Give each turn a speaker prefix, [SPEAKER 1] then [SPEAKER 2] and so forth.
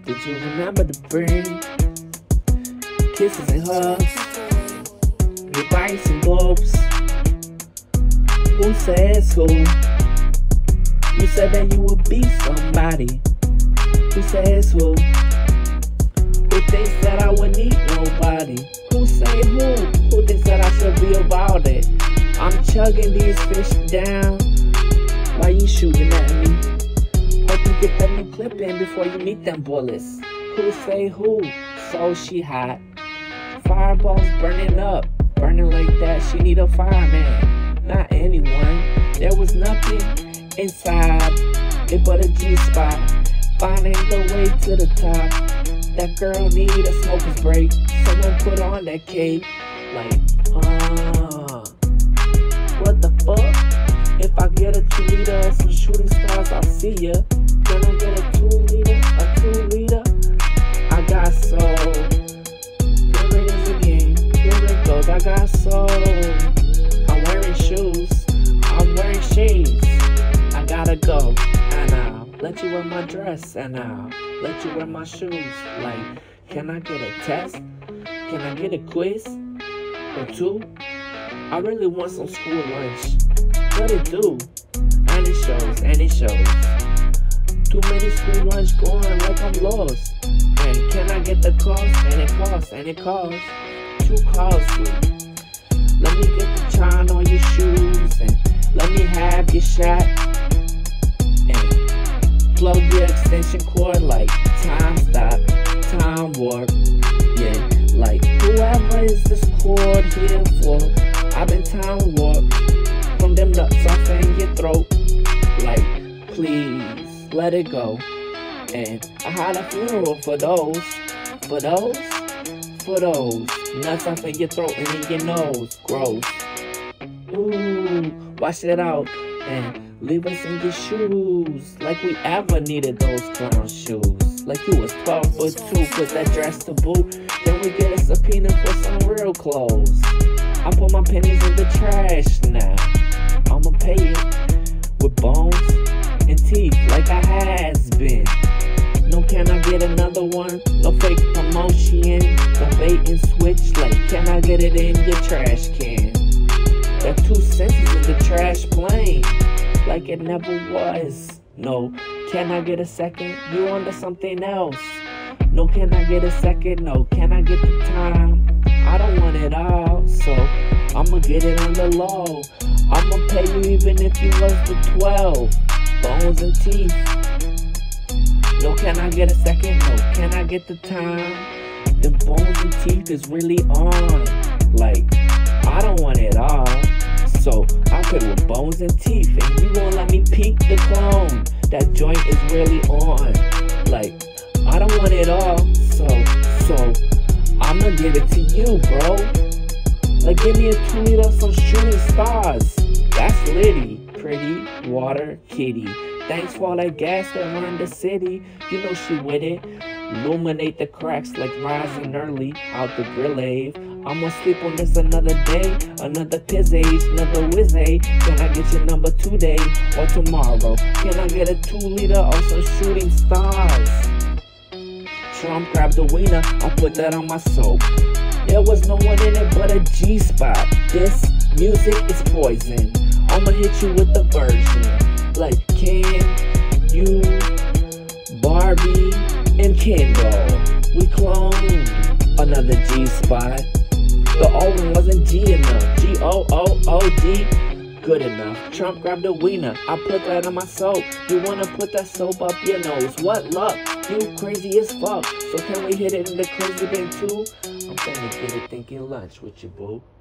[SPEAKER 1] Did you remember the bring kisses and hugs, goodbyes and gulps? Who says who? You said that you would be somebody. Who says who? Who thinks that I would need nobody? Who say who? Who thinks that I should be about it? I'm chugging these fish down. Why you shooting at me? Hope you get that new clip in before you meet them bullets. Who say who? So she hot. Fireballs burning up. Burning like that, she need a fireman. Not anyone. There was nothing inside it but a G-spot. Finding the way to the top. That girl need a smoker's break. Someone put on that cape. Like, what the fuck? If I get a 2 liter of some shooting stars, I'll see ya. Can I get a 2 liter? A 2 liter? I got soul. Here it is again. Here it goes. I got soul. I'm wearing shoes. I'm wearing shades. I gotta go. And I'll let you wear my dress. And I'll let you wear my shoes. Like, can I get a test? Can I get a quiz? Or 2? I really want some school lunch. What it do? And it shows, and it shows. Too many school lunch going like I'm lost. And can I get the cost? And it costs, and it costs. Too costly. Let me get the charm on your shoes. And let me have your shot. And plug your extension cord like time stop, time warp. Yeah, like whoever is this cord here for? I've been time warped. From them nuts off in your throat. Like, please, let it go. And I had a funeral for those. For those? For those. Nuts off in your throat and in your nose. Gross. Ooh, wash it out. And leave us in your shoes. Like we ever needed those clown shoes. Like you was 12 foot 2, put that dress to boot. Then we get a subpoena for some real clothes. I put my pennies in the trash now. I'ma pay it with bones and teeth like I has been. No, can I get another one? No fake promotion. No bait and switch. Like, can I get it in your trash can? That 2 cents is in the trash plane. Like it never was. No, can I get a second? You under something else. No, can I get a second? No, can I get the time? I don't want it all, so I'ma get it on the low. I'ma pay you even if you was the 12. Bones and teeth. No, can I get a second? No, can I get the time? The bones and teeth is really on. Like, I don't want it all. So I pay with bones and teeth. And you won't let me peek the clone. That joint is really on. Like, I don't want it all. So I'ma give it to you, bro. Like, give me a 2 liter of some shooting stars. That's litty, pretty, water, kitty. Thanks for all that gas that run the city. You know she with it. Illuminate the cracks like rising early out the grill ave. I'ma sleep on this another day, another piz age, another whiz age. Can I get your number today or tomorrow? Can I get a 2 liter of some shooting stars? Trump grabbed the wiener, I'll put that on my soap. There was no one in it but a G-spot. This music is poison. I'ma hit you with the version. Like, can you, Barbie and Kendall? We cloned another G-spot. The old one wasn't G enough. G-O-O-O-D. Good enough. Trump grabbed the wiener. I put that on my soap. You wanna put that soap up your nose? What luck? You crazy as fuck. So can we hit it in the crazy bin too? I'm gonna get it thinking lunch with you, boo.